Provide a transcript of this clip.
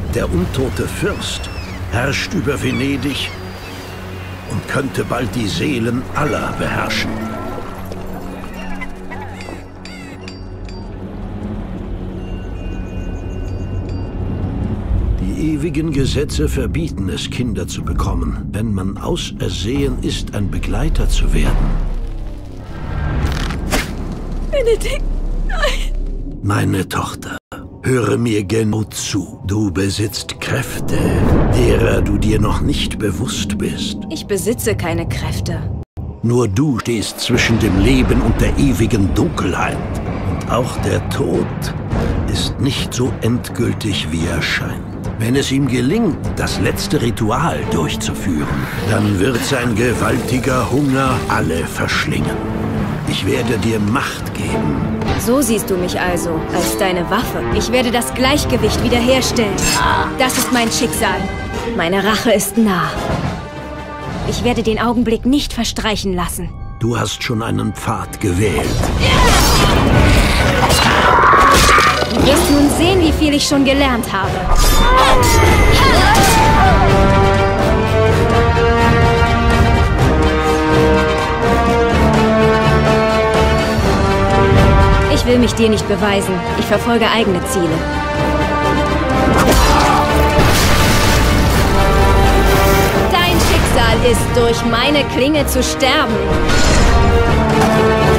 Der untote Fürst herrscht über Venedig und könnte bald die Seelen aller beherrschen. Die ewigen Gesetze verbieten es, Kinder zu bekommen, wenn man ausersehen ist, ein Begleiter zu werden. Benedikt, nein! Meine Tochter, höre mir genau zu. Du besitzt Kräfte, derer du dir noch nicht bewusst bist. Ich besitze keine Kräfte. Nur du stehst zwischen dem Leben und der ewigen Dunkelheit. Und auch der Tod ist nicht so endgültig, wie er scheint. Wenn es ihm gelingt, das letzte Ritual durchzuführen, dann wird sein gewaltiger Hunger alle verschlingen. Ich werde dir Macht geben. So siehst du mich also, als deine Waffe. Ich werde das Gleichgewicht wiederherstellen. Das ist mein Schicksal. Meine Rache ist nah. Ich werde den Augenblick nicht verstreichen lassen. Du hast schon einen Pfad gewählt. Du wirst nun sehen, wie viel ich schon gelernt habe. Ich will mich dir nicht beweisen. Ich verfolge eigene Ziele. Dein Schicksal ist, durch meine Klinge zu sterben.